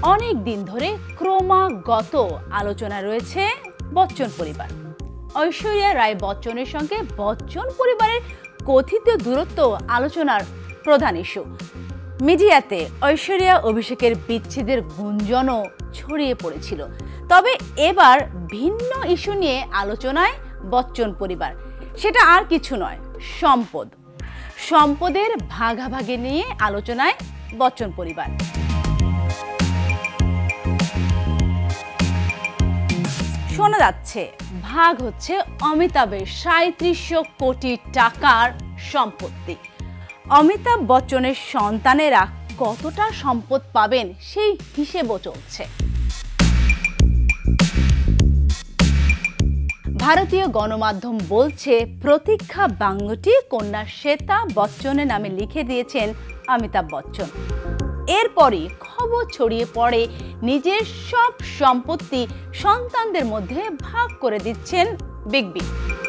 অনেক দিন ধরে ক্রমাগত আলোচনা রয়েছে বচ্চন পরিবার। ঐশ্বরিয়া রায় বচ্চনের সঙ্গে বচ্চন পরিবারের কথিত দূরত্ব আলোচনার প্রধান ইস্যু। মিডিয়াতে ঐশ্বরিয়া অভিষেকের বিচ্ছেদের গুঞ্জনও ছড়িয়ে পড়েছিল। তবে এবার ভিন্ন ইস্যু নিয়ে আলোচনায় বচ্চন পরিবার। সেটা আর কিছু নয়, সম্পদের ভাগাভাগি নিয়ে আলোচনায় বচ্চন পরিবার। শোনা যাচ্ছে ভাগ হচ্ছে অমিতাভের ৩৭০০ কোটি টাকার সম্পত্তি। অমিতাভ বচ্চনের সন্তানেরা কতটা সম্পদ পাবেন সেই হিসেবও চলছে। ভারতীয় গণমাধ্যম বলছে প্রতীক্ষা বাংলোটি কন্যা শ্বেতা বচ্চনের নামে লিখে দিয়েছেন অমিতাভ বচ্চন। এরপরই খবর ছড়িয়ে পড়ে নিজের সব সম্পত্তি সন্তানদের মধ্যে ভাগ করে দিচ্ছেন বিগ বি।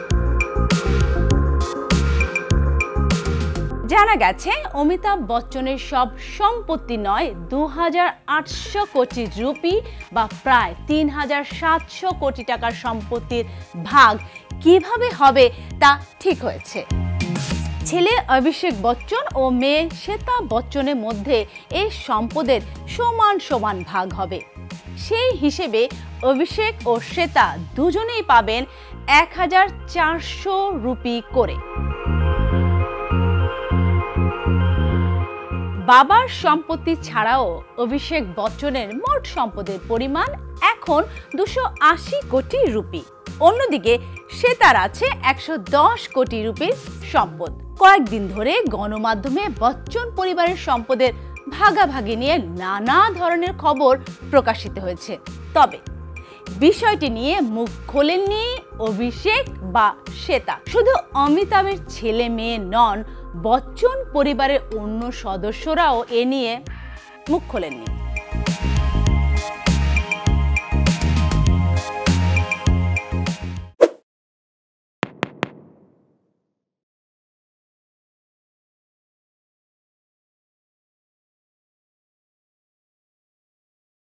জানা গেছে অমিতাভ বচ্চনের সব সম্পত্তি নয় ২৮০০ কোটি রুপি বা প্রায় ৩৭০০ কোটি টাকার সম্পত্তির ভাগ কিভাবে হবে তা ঠিক হয়েছে। ছেলে অভিষেক বচ্চন ও মেয়ে শ্বেতা বচ্চনের মধ্যে এই সম্পদের সমান সমান ভাগ হবে। সেই হিসেবে অভিষেক ও শ্বেতা দুজনেই পাবেন ১৪০০ রুপি করে। বাবার সম্পত্তি ছাড়াও অভিষেক বচ্চনের মোট সম্পদের পরিমাণ এখন ২৮০ কোটি রুপি। অন্যদিকে শ্বেতার আছে ১১০ কোটি রুপির সম্পদ। কয়েকদিন ধরে গণমাধ্যমে বচ্চন পরিবারের সম্পদের ভাগাভাগি নিয়ে নানা ধরনের খবর প্রকাশিত হয়েছে। তবে বিষয়টি নিয়ে মুখ খোলেননি অভিষেক বা শ্বেতা। শুধু অমিতাভের ছেলে মেয়ে নন, বচ্চন পরিবারের অন্য সদস্যরাও এ নিয়ে মুখ খোলেননি।